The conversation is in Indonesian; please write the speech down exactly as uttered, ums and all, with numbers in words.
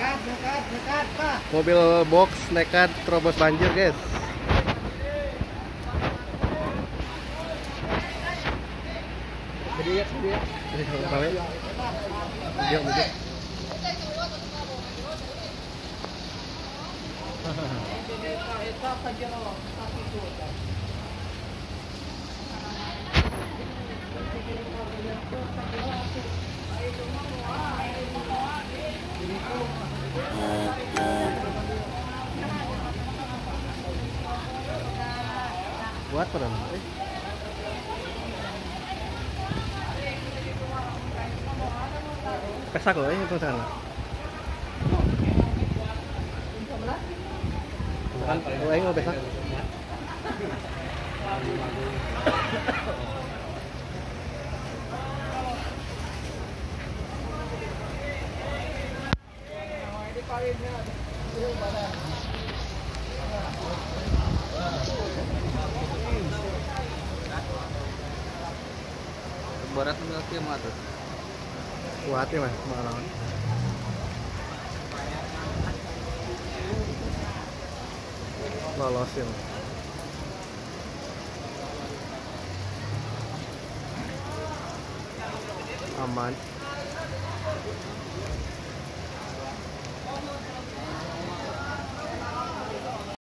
Mobil box nekat terobos banjir, guys. Dia, dia. Dia, dia. Buat apa namanya? Eh. Pesak loh, ini tuh sana. Kan, gue mau pesak. Barat mengerti mah tuh. Kuat ya mas, malah. Lolosin. Aman.